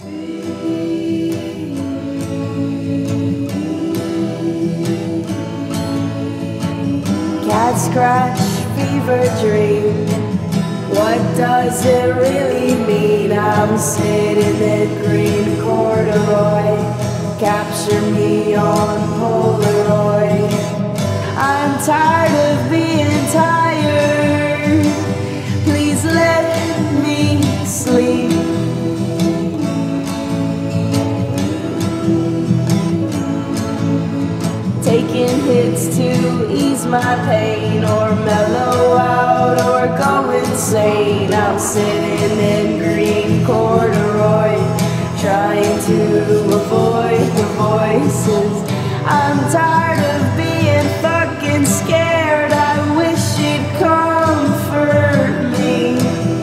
Cat scratch, fever dream. What does it really mean? I'm sitting in green corduroy. Capture me on Polaroid. I'm tired of being tired. Please let me sleep. Taking hits to ease my pain, or mellow out, or go insane. I'm sitting in green corduroy, trying to avoid the voices. I'm tired of being fucking scared. I wish you'd comfort me.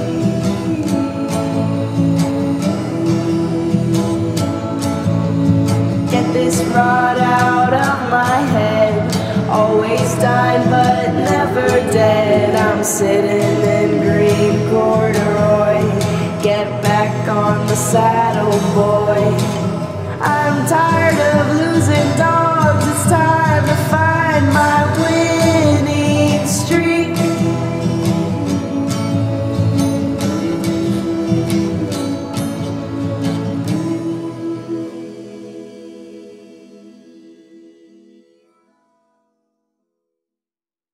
Get this rot out of my head. Always dying but never dead. I'm sitting in green corduroy. Get back on the saddle, boy.